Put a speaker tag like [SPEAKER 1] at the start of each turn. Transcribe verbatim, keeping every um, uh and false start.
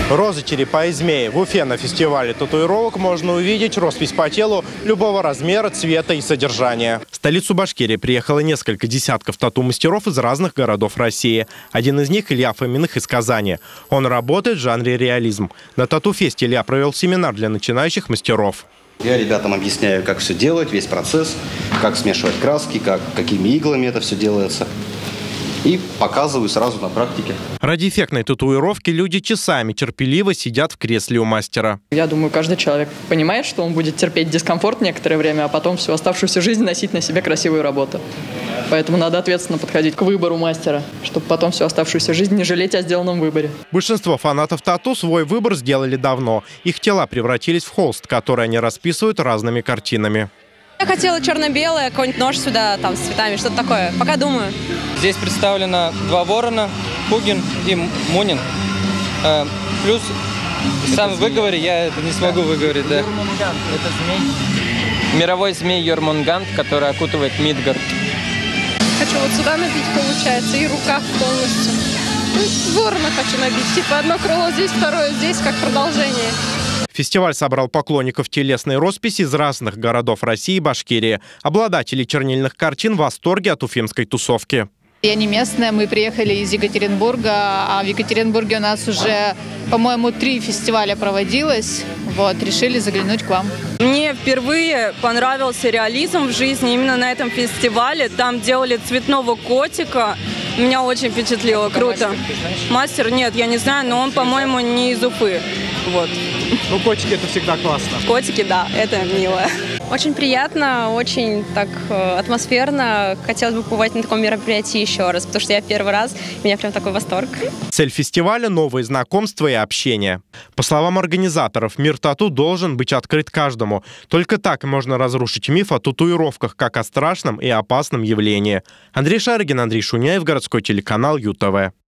[SPEAKER 1] Розы, черепа и змеи. В Уфе на фестивале татуировок можно увидеть роспись по телу любого размера, цвета и содержания. В столицу Башкирии приехало несколько десятков тату-мастеров из разных городов России. Один из них – Илья Фоминых из Казани. Он работает в жанре реализм. На тату-фесте Илья провел семинар для начинающих мастеров.
[SPEAKER 2] Я ребятам объясняю, как все делать, весь процесс, как смешивать краски, как, какими иглами это все делается. И показываю сразу на практике.
[SPEAKER 1] Ради эффектной татуировки люди часами терпеливо сидят в кресле у мастера.
[SPEAKER 3] Я думаю, каждый человек понимает, что он будет терпеть дискомфорт некоторое время, а потом всю оставшуюся жизнь носить на себе красивую работу. Поэтому надо ответственно подходить к выбору мастера, чтобы потом всю оставшуюся жизнь не жалеть о сделанном выборе.
[SPEAKER 1] Большинство фанатов тату свой выбор сделали давно. Их тела превратились в холст, который они расписывают разными картинами.
[SPEAKER 4] Я хотела черно-белое, какой-нибудь нож сюда, там, с цветами, что-то такое. Пока думаю.
[SPEAKER 5] Здесь представлено два ворона, Пугин и Мунин. Э, плюс, сам выговори, я это не смогу выговорить, да.
[SPEAKER 6] Йормунганд – это змей?
[SPEAKER 5] Мировой змей Йормунганд, который окутывает Мидгард.
[SPEAKER 7] Хочу вот сюда набить, получается, и рукав полностью. Ну, ворона хочу набить, типа одно крыло здесь, второе здесь, как продолжение.
[SPEAKER 1] Фестиваль собрал поклонников телесной росписи из разных городов России и Башкирии. Обладатели чернильных картин в восторге от уфимской тусовки.
[SPEAKER 8] Я не местная, мы приехали из Екатеринбурга, а в Екатеринбурге у нас уже, по-моему, три фестиваля проводилось. Вот, решили заглянуть к вам.
[SPEAKER 4] Мне впервые понравился реализм в жизни именно на этом фестивале. Там делали цветного котика. Меня очень впечатлило. Круто.
[SPEAKER 6] Мастер,
[SPEAKER 4] Мастер? Нет, я не знаю, но он, по-моему, не из Уфы. Вот.
[SPEAKER 1] Ну, котики – это всегда классно.
[SPEAKER 4] Котики, да, это мило.
[SPEAKER 7] Очень приятно, очень так атмосферно. Хотелось бы побывать на таком мероприятии еще раз, потому что я первый раз, у меня прям такой восторг.
[SPEAKER 1] Цель фестиваля – новые знакомства и общение. По словам организаторов, мир тату должен быть открыт каждому. Только так можно разрушить миф о татуировках как о страшном и опасном явлении. Андрей Шарыгин, Андрей Шуняев, городской телеканал ЮТВ.